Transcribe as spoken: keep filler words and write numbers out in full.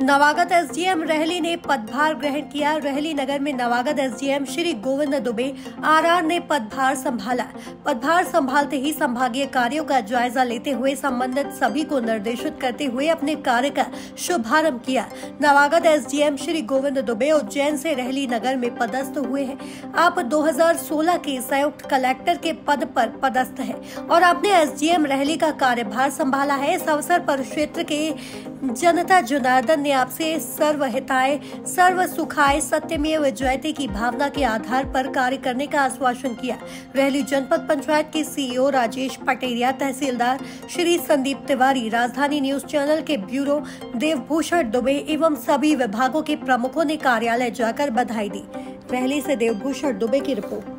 नवागत SDM रहली ने पदभार ग्रहण किया। रहली नगर में नवागत एसडीएम श्री गोविंद दुबे आरआर ने पदभार संभाला। पदभार संभालते ही संभागीय कार्यों का जायजा लेते हुए संबंधित सभी को निर्देशित करते हुए अपने कार्य का शुभारंभ किया। नवागत एसडीएम श्री गोविंद दुबे उज्जैन से रहली नगर में पदस्थ हुए हैं। आप दो हज़ार सोलह के संयुक्त कलेक्टर के पद पर पदस्थ हैं और आपने एसडीएम रहली का कार्यभार संभाला है। इस अवसर पर क्षेत्र के जनता जनार्दन ने आपसे सर्वहिताय सर्व सुखाय सत्यमेव जयते की भावना के आधार पर कार्य करने का आश्वासन किया। रहली जनपद पंचायत के सीईओ राजेश पटेरिया, तहसीलदार श्री संदीप तिवारी, राजधानी न्यूज चैनल के ब्यूरो देवभूषण दुबे एवं सभी विभागों के प्रमुखों ने कार्यालय जाकर बधाई दी। रहली से देवभूषण दुबे की रिपोर्ट।